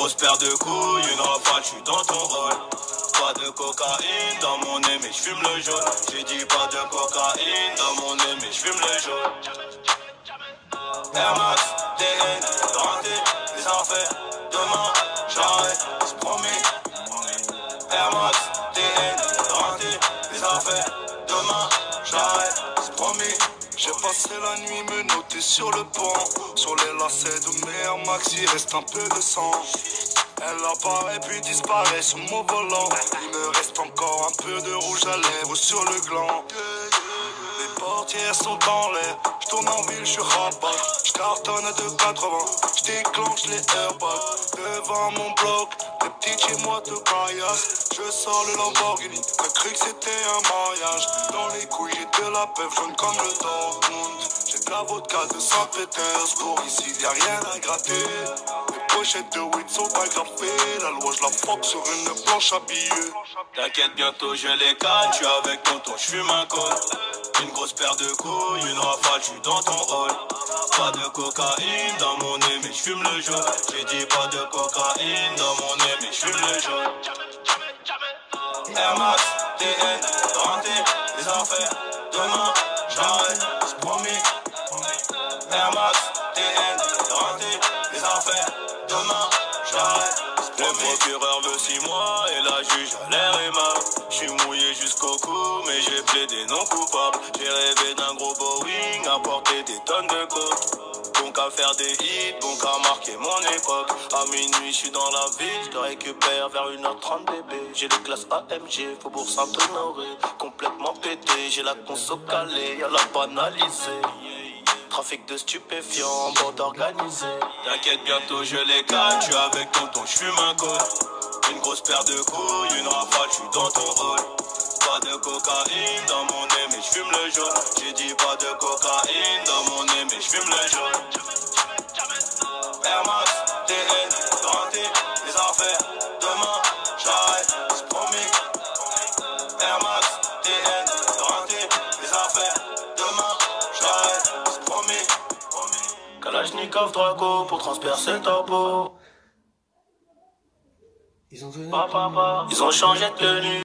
grosse paire de couilles, une rafale, j'suis dans ton rôle. Pas de cocaïne dans mon nez, mais j'fume le jaune. J'ai dit pas de cocaïne dans mon nez, mais j'fume le jaune. Air Max, TN, renté, les affaires. Demain, j'arrête, c'est promis. Air Max, TN, renté, les affaires. Demain, j'arrête, c'est promis. J'ai passé la nuit me noter sur le pont. Sur les lacets de mes Air Max, il reste un peu de sang. Elle apparaît puis disparaît sur mon volant. Il me reste encore un peu de rouge à lèvres sur le gland. Les portières sont dans l'air. J'tourne en ville, j'suis rabat. J'cartonne à 2,80. J'déclenche les airbags. Devant mon bloc, les petits chez moi te caillassent. Je sors le Lamborghini. T'as cru que c'était un mariage. Dans les couilles, j'ai de la peuple jaune comme le Dortmund. J'ai de la vodka de Saint-Pétersbourg. Ici, y'a rien à gratter. Les pochettes de weed sont agrafées. La loi, je la frappe sur une planche à billets. T'inquiète, bientôt je les canne. J'suis avec tonton, j'fume un col. Une grosse paire de couilles, une rafale, j'suis dans ton rôle. Pas de cocaïne dans mon nez, mais j'fume le jaune. J'ai dit pas de cocaïne dans mon nez, mais j'fume le jaune. Air Max, TN, renté, les affaires. Demain, j'arrête, c'est promis. Air Max, TN, renté, les affaires. Demain, j'arrête, c'est promis. Le procureur veut 6 mois et la juge a l'air aimable. J'suis mouillé jusqu'au cou, mais j'ai plaidé non coupable. J'ai rêvé d'un gros Boeing, à porter des tonnes de coke. Bon qu'à faire des hits, bon qu'à marquer mon époque. À minuit, j'suis dans la ville, j'te récupère vers 1h30 bébé. J'ai les classes AMG, Faubourg Saint-Honoré. Complètement pété, j'ai la conso calée, y'a la banalisée. Trafic de stupéfiants, bande organisée. T'inquiète, bientôt je les calme, j'suis avec tonton, j'fume un col. Une grosse paire de couilles, une rafale, j'suis dans ton rôle. Pas de cocaïne dans mon nez, mais j'fume le jaune. J'ai dit pas de cocaïne dans mon nez, mais j'fume le jaune. Air Max, TN, renté, les affaires. Demain, j'arrête, c'est promis. Air Max, TN, renté, les affaires. Demain, j'arrête, c'est promis. Kalachnikov Draco pour transpercer ta peau. Ils ont donné. Ils ont changé de tenue.